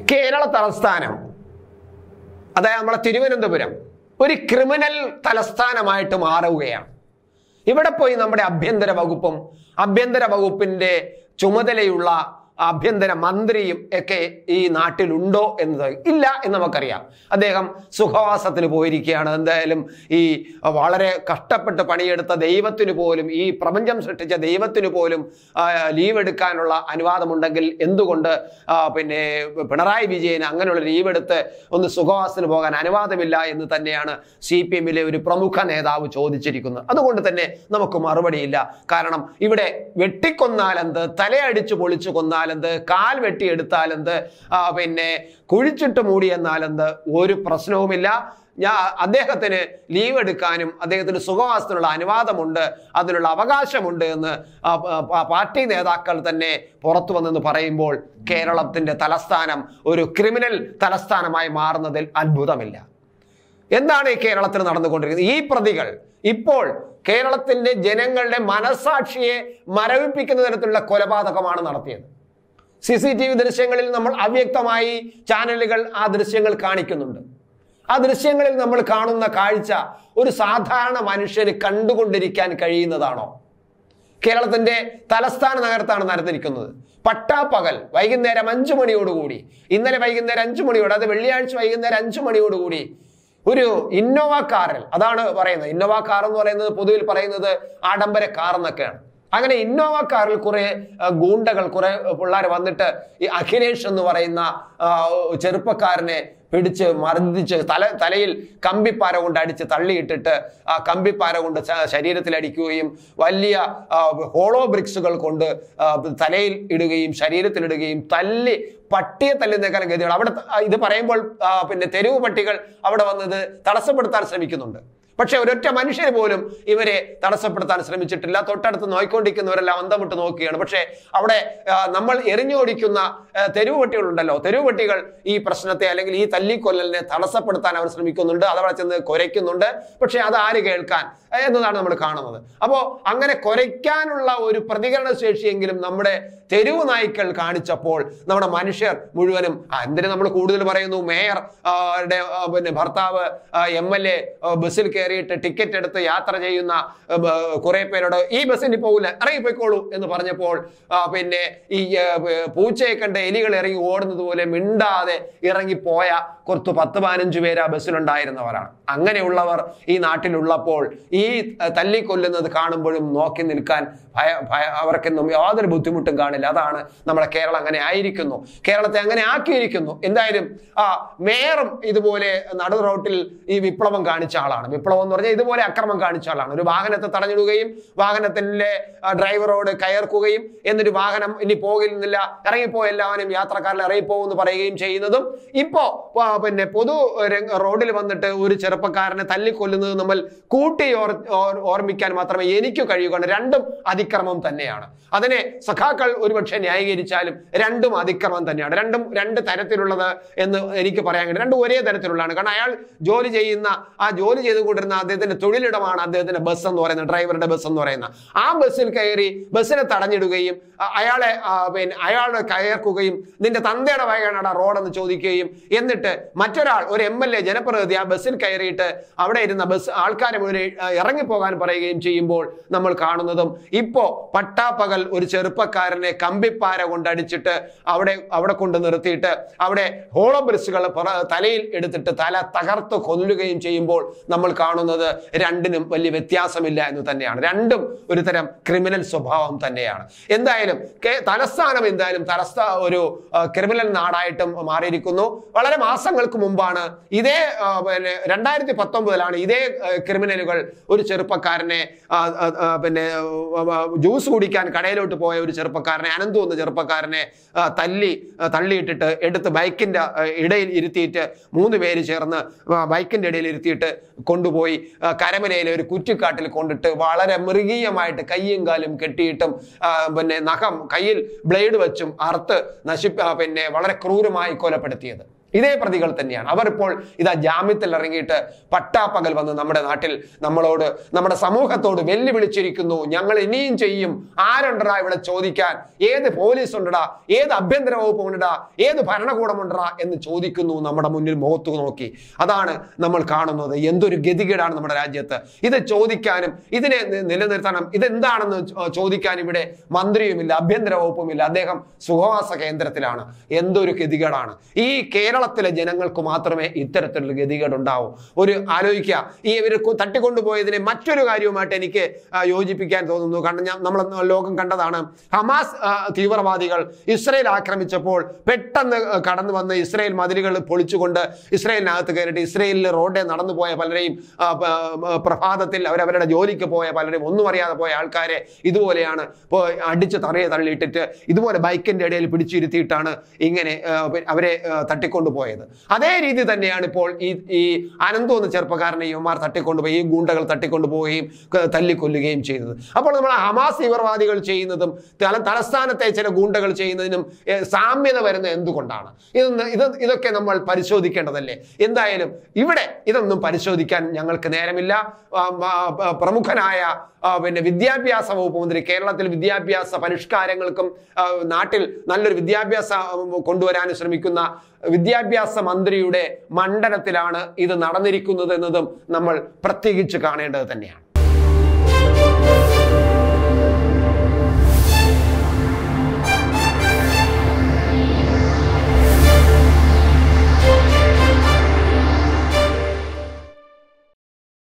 കേരള തലസ്ഥാനം, അതായത് നമ്മുടെ തിരുവനന്തപുരം, ഒരു ക്രിമിനൽ തലസ്ഥാനമായിട്ട് മാറുകയാണ്. ഇവിടെ പോയി നമ്മുടെ ആഭ്യന്തര വകുപ്പിന്റെ ചുമതലയുള്ള ആഭ്യന്തര മന്ത്രിയും ഒക്കെ ഈ നാട്ടിലുണ്ടോ എന്നത് ഇല്ല എന്ന് നമുക്കറിയാം. അദ്ദേഹം സുഖവാസത്തിന് പോയിരിക്കുകയാണ്. എന്തായാലും ഈ വളരെ കഷ്ടപ്പെട്ട് പണിയെടുത്ത ദൈവത്തിന് പോലും, ഈ പ്രപഞ്ചം സൃഷ്ടിച്ച ദൈവത്തിന് പോലും ലീവ് എടുക്കാനുള്ള അനുവാദമുണ്ടെങ്കിൽ എന്തുകൊണ്ട് പിന്നെ പിണറായി വിജയന് അങ്ങനെയുള്ള ലീവ് എടുത്ത് ഒന്ന് സുഖവാസത്തിന് പോകാൻ അനുവാദമില്ല എന്ന് തന്നെയാണ് CPM-ലെ ഒരു പ്രമുഖ നേതാവ് ചോദിച്ചിരിക്കുന്നത്. അതുകൊണ്ട് തന്നെ നമുക്ക് മറുപടിയില്ല. കാരണം ഇവിടെ വെട്ടിക്കൊന്നാലെന്ത്, തലയടിച്ച് പൊളിച്ചു കൊന്നാലെന്ത്, കാൽ വെട്ടിയെടുത്താലെന്ത്, പിന്നെ കുഴിച്ചിട്ട് മൂടിയെന്നാലെന്ത്, ഒരു പ്രശ്നവുമില്ല. അദ്ദേഹത്തിന് ലീവ് എടുക്കാനും അദ്ദേഹത്തിന് സുഖവാസത്തിനുള്ള അനുവാദമുണ്ട്, അതിനുള്ള അവകാശമുണ്ട് എന്ന് പാർട്ടി നേതാക്കൾ തന്നെ പുറത്തു വന്നെന്ന് പറയുമ്പോൾ കേരളത്തിന്റെ തലസ്ഥാനം ഒരു ക്രിമിനൽ തലസ്ഥാനമായി മാറുന്നതിൽ അത്ഭുതമില്ല. എന്താണ് ഈ കേരളത്തിൽ നടന്നുകൊണ്ടിരിക്കുന്നത്? ഈ പ്രതികൾ ഇപ്പോൾ കേരളത്തിന്റെ ജനങ്ങളുടെ മനസാക്ഷിയെ മരവിപ്പിക്കുന്ന തരത്തിലുള്ള കൊലപാതകമാണ് നടത്തിയത്. CCTV ദൃശ്യങ്ങളിൽ നമ്മൾ അവ്യക്തമായി ചാനലുകൾ ആ ദൃശ്യങ്ങൾ കാണിക്കുന്നുണ്ട്. ആ ദൃശ്യങ്ങളിൽ നമ്മൾ കാണുന്ന കാഴ്ച ഒരു സാധാരണ മനുഷ്യന് കണ്ടുകൊണ്ടിരിക്കാൻ കഴിയുന്നതാണോ? കേരളത്തിന്റെ തലസ്ഥാന നഗരത്താണ് നടന്നിരിക്കുന്നത്. പട്ടാപ്പകൽ വൈകുന്നേരം 5 മണിയോടുകൂടി, ഇന്നലെ വൈകുന്നേരം 5 മണിയോട്, അത് വെള്ളിയാഴ്ച വൈകുന്നേരം 5 മണിയോടുകൂടി ഒരു ഇന്നോവ കാറിൽ, അതാണ് പറയുന്നത്, ഇന്നോവ കാർ എന്ന് പറയുന്നത് പൊതുവിൽ പറയുന്നത് ആഡംബര കാർ എന്നൊക്കെയാണ്. അങ്ങനെ ഇന്നോവ കാറിൽ കുറെ ഗൂണ്ടകൾ, കുറെ പിള്ളേർ വന്നിട്ട് ഈ അഖിലേഷ് എന്ന് പറയുന്ന ചെറുപ്പക്കാരനെ പിടിച്ച് മർദ്ദിച്ച് തലയിൽ കമ്പിപ്പാര കൊണ്ട് അടിച്ച് തള്ളിയിട്ടിട്ട് ആ കമ്പിപ്പാര കൊണ്ട് ശരീരത്തിൽ അടിക്കുകയും വലിയ ഹോളോ ബ്രിക്സുകൾ കൊണ്ട് തലയിൽ ഇടുകയും ശരീരത്തിലിടുകയും തല്ലി പട്ടിയെ തല്ലുന്നേക്കാളും ഗതികൾ. അവിടെ ഇത് പറയുമ്പോൾ പിന്നെ തെരുവ് പട്ടികൾ അവിടെ വന്നത് തടസ്സപ്പെടുത്താൻ ശ്രമിക്കുന്നുണ്ട്. പക്ഷെ ഒരൊറ്റ മനുഷ്യന് പോലും ഇവരെ തടസ്സപ്പെടുത്താൻ ശ്രമിച്ചിട്ടില്ല. തൊട്ടടുത്ത് നോയിക്കൊണ്ടിരിക്കുന്നവരെല്ലാം അന്തം വിട്ട് നോക്കുകയാണ്. പക്ഷെ അവിടെ നമ്മൾ എറിഞ്ഞോടിക്കുന്ന തെരുവ് പട്ടികളുണ്ടല്ലോ, തെരുവ് പട്ടികൾ ഈ പ്രശ്നത്തെ അല്ലെങ്കിൽ ഈ തല്ലിക്കൊല്ലലിനെ തടസ്സപ്പെടുത്താൻ അവർ ശ്രമിക്കുന്നുണ്ട്. അതവിടെ ചെന്ന് കുരയ്ക്കുന്നുണ്ട്. പക്ഷെ അത് ആര് കേൾക്കാൻ എന്നതാണ് നമ്മൾ കാണുന്നത്. അപ്പോൾ അങ്ങനെ കുരയ്ക്കാനുള്ള ഒരു പ്രതികരണ ശേഷിയെങ്കിലും നമ്മുടെ തെരുവ് നായ്ക്കൾ കാണിച്ചപ്പോൾ നമ്മുടെ മനുഷ്യർ മുഴുവനും എന്തിനു നമ്മൾ കൂടുതൽ പറയുന്നു, മേയർ പിന്നെ ഭർത്താവ് MLA ബസ്സിൽ കയറിയിട്ട് ടിക്കറ്റ് എടുത്ത് യാത്ര ചെയ്യുന്ന കുറെ പേരോട് ഈ ബസ്സിന് പോകില്ല, ഇറങ്ങിപ്പോയിക്കോളൂ എന്ന് പറഞ്ഞപ്പോൾ പിന്നെ ഈ പൂച്ചയെ കണ്ട് എലികൾ ഇറങ്ങി ഓടുന്നത് പോലെ മിണ്ടാതെ ഇറങ്ങിപ്പോയ കുറച്ച് 10-15 പേര് ആ ബസ്സിലുണ്ടായിരുന്നവരാണ്. അങ്ങനെയുള്ളവർ ഈ നാട്ടിലുള്ളപ്പോൾ ഈ തല്ലിക്കൊല്ലുന്നത് കാണുമ്പോഴും നോക്കി നിൽക്കാൻ അവർക്കൊന്നും യാതൊരു ബുദ്ധിമുട്ടും കാണില്ല. അതാണ് നമ്മുടെ കേരളം അങ്ങനെ ആയിരിക്കുന്നു, കേരളത്തെ അങ്ങനെ ആക്കിയിരിക്കുന്നു. എന്തായാലും മേയറും ഇതുപോലെ നടു റോട്ടിൽ ഈ വിപ്ലവം കാണിച്ച ആളാണ്. വിപ്ലവം എന്ന് പറഞ്ഞാൽ ഇതുപോലെ അക്രമം കാണിച്ച ആളാണ്. ഒരു വാഹനത്തെ തടഞ്ഞിടുകയും വാഹനത്തിന്റെ ഡ്രൈവറോട് കയർക്കുകയും എന്നിട്ട് വാഹനം ഇനി പോകില്ല, ഇറങ്ങിപ്പോ, എല്ലാവരും യാത്രക്കാരിൽ ഇറങ്ങിപ്പോകുമെന്ന് പറയുകയും ചെയ്യുന്നതും ഇപ്പോ പിന്നെ പൊതു റോഡിൽ വന്നിട്ട് ഒരു ചെറുപ്പക്കാരനെ തല്ലിക്കൊല്ലുന്നത് നമ്മൾ കൂട്ടി ഓർമ്മിക്കാൻ മാത്രമേ എനിക്ക് കഴിയുകയാണ്. രണ്ടും അതിക്രമം തന്നെയാണ്. അതിനെ സഖാക്കൾ ഒരുപക്ഷെ ന്യായീകരിച്ചാലും രണ്ടും അതിക്രമം തന്നെയാണ്. രണ്ടും രണ്ട് തരത്തിലുള്ളത് എന്ന് എനിക്ക് പറയാൻ കഴിയും. രണ്ടും ഒരേ തരത്തിലുള്ളതാണ്. കാരണം അയാൾ ജോലി ചെയ്തുകൊണ്ടിരുന്ന അദ്ദേഹത്തിന്റെ തൊഴിലിടമാണ് അദ്ദേഹത്തിന്റെ ബസ് എന്ന് പറയുന്നത്, ഡ്രൈവറുടെ ബസ് എന്ന് പറയുന്ന ആ ബസ്സിൽ കയറി ബസ്സിനെ തടഞ്ഞിടുകയും അയാളെ കയർക്കുകയും നിന്റെ തന്തയുടെ വകയാണടാ റോഡെന്ന് ചോദിക്കുകയും എന്നിട്ട് മറ്റൊരാൾ, ഒരു MLA ജനപ്രതിനിധി ആ ബസ്സിൽ കയറിയിട്ട് അവിടെ ഇരുന്ന ബസ് ആൾക്കാരെ മുഴുവൻ ഇറങ്ങിപ്പോകാൻ പറയുകയും ചെയ്യുമ്പോൾ നമ്മൾ കാണുന്നതും ഇപ്പോ പട്ടാപ്പകൽ ഒരു ചെറുപ്പക്കാരനെ കമ്പിപ്പാര കൊണ്ടടിച്ചിട്ട് അവിടെ കൊണ്ട് നിർത്തിയിട്ട് അവിടെ ഹോളോബ്രിക്സുകൾ തലയിൽ എടുത്തിട്ട് തല തകർത്ത് കൊല്ലുകയും ചെയ്യുമ്പോൾ നമ്മൾ കാണുന്നത് രണ്ടിനും വലിയ വ്യത്യാസമില്ല എന്ന് തന്നെയാണ്. രണ്ടും ഒരു തരം ക്രിമിനൽ സ്വഭാവം തന്നെയാണ്. എന്തായാലും തലസ്ഥാനം ഒരു ക്രിമിനൽ നാടായിട്ടും മാറിയിരിക്കുന്നു. വളരെ മാസങ്ങൾക്ക് മുമ്പാണ് ഇതേ 2019 ഇതേ ക്രിമിനലുകൾ ഒരു ചെറുപ്പക്കാരനെ ജ്യൂസ് കുടിക്കാൻ കടയിലോട്ട് പോയ ഒരു ചെറുപ്പക്കാരനെ, അനന്തു എന്ന ചെറുപ്പക്കാരനെ തള്ളിയിട്ടിട്ട് എടുത്ത് ബൈക്കിന്റെ ഇടയിൽ ഇരുത്തിയിട്ട് 3 പേര് ചേർന്ന് ബൈക്കിന്റെ ഇടയിൽ ഇരുത്തിയിട്ട് കൊണ്ടുപോയി കരമനയിലെ ഒരു കുറ്റിക്കാട്ടിൽ കൊണ്ടിട്ട് വളരെ മൃഗീയമായിട്ട് കയ്യും കാലും കെട്ടിയിട്ടും നഖം കയ്യിൽ ബ്ലേഡ് വെച്ചും അറുത്ത് വളരെ ക്രൂരമായി കൊലപ്പെടുത്തിയത്. ഇതേ പ്രതികൾ തന്നെയാണ്. അവർ ഇപ്പോൾ ഇതാ ജാമ്യത്തിൽ ഇറങ്ങിയിട്ട് പട്ടാപ്പകൽ വന്ന് നമ്മുടെ നാട്ടിൽ നമ്മളോട്, നമ്മുടെ സമൂഹത്തോട് വെല്ലുവിളിച്ചിരിക്കുന്നു. ഞങ്ങൾ ഇനിയും ചെയ്യും, ആരുണ്ടടാ ഇവിടെ ചോദിക്കാൻ, ഏത് പോലീസ് ഉണ്ടടാ, ഏത് ആഭ്യന്തര വകുപ്പ് ഉണ്ടടാ, ഏത് ഭരണകൂടം ഉണ്ടടാ എന്ന് ചോദിക്കുന്നു നമ്മുടെ മുന്നിൽ മുഖത്ത് നോക്കി. അതാണ് നമ്മൾ കാണുന്നത്. എന്തൊരു ഗതികേടാണ് നമ്മുടെ രാജ്യത്ത്. ഇത് ചോദിക്കാനും ഇതിനെ നിലനിർത്താനും ഇതെന്താണെന്ന് ചോദിക്കാൻ ഇവിടെ മന്ത്രിയുമില്ല, ആഭ്യന്തര വകുപ്പുമില്ല. അദ്ദേഹം സുഖവാസ കേന്ദ്രത്തിലാണ്. എന്തൊരു ഗതികേടാണ്. ഈ കേരളത്തിലെ ജനങ്ങൾക്ക് മാത്രമേ ഇത്തരത്തിലുള്ള ഗതികേട് ഉണ്ടാവൂ. ഒരു ആലോചിക്കുക, ഈ ഇവർ തട്ടിക്കൊണ്ടുപോയതിനെ മറ്റൊരു കാര്യവുമായിട്ട് എനിക്ക് യോജിപ്പിക്കാൻ തോന്നുന്നു. കാരണം നമ്മൾ ലോകം കണ്ടതാണ്, ഹമാസ് തീവ്രവാദികൾ ഇസ്രയേൽ ആക്രമിച്ചപ്പോൾ പെട്ടെന്ന് കടന്നു വന്ന് ഇസ്രയേൽ മതിലുകൾ പൊളിച്ചുകൊണ്ട് ഇസ്രയേലിനകത്ത് കയറിയിട്ട് ഇസ്രയേലിൽ റോഡിൽ നടന്നു പോയ പലരെയും, പ്രഭാതത്തിൽ അവരവരുടെ ജോലിക്ക് പോയ പലരെയും, ഒന്നും അറിയാതെ പോയ ആൾക്കാരെ ഇതുപോലെയാണ് അടിച്ച് തള്ളിയിട്ടിട്ട് ഇതുപോലെ ബൈക്കിന്റെ ഇടയിൽ പിടിച്ചിരുത്തിയിട്ടാണ് ഇങ്ങനെ അവരെ തട്ടിക്കൊണ്ടുപോയത്. അതേ രീതി തന്നെയാണ് ഇപ്പോൾ ഈ അനന്തു എന്ന ചെറുപ്പക്കാരനെ യുവമാർ തട്ടിക്കൊണ്ടുപോയി, ഈ ഗൂണ്ടകൾ തട്ടിക്കൊണ്ടുപോവുകയും തല്ലിക്കൊല്ലുകയും ചെയ്തത്. അപ്പോൾ നമ്മൾ ഹമാസ് തീവ്രവാദികൾ ചെയ്യുന്നതും തലസ്ഥാനത്തെ ചില ഗൂണ്ടകൾ ചെയ്യുന്നതിനും സാമ്യത വരുന്നത് എന്തുകൊണ്ടാണ്? ഇതൊക്കെ നമ്മൾ പരിശോധിക്കേണ്ടതല്ലേ? എന്തായാലും ഇവിടെ ഇതൊന്നും പരിശോധിക്കാൻ ഞങ്ങൾക്ക് നേരമില്ല. പ്രമുഖനായ വിദ്യാഭ്യാസ വകുപ്പ് മന്ത്രി, കേരളത്തിൽ വിദ്യാഭ്യാസ പരിഷ്കാരങ്ങൾക്കും നാട്ടിൽ നല്ലൊരു വിദ്യാഭ്യാസം കൊണ്ടുവരാൻ ശ്രമിക്കുന്ന വിദ്യാഭ്യാസ മന്ത്രിയുടെ മണ്ഡലത്തിലാണ് ഇത് നടന്നിരിക്കുന്നത് എന്നതും നമ്മൾ പ്രത്യേകിച്ച് കാണേണ്ടത് തന്നെയാണ്.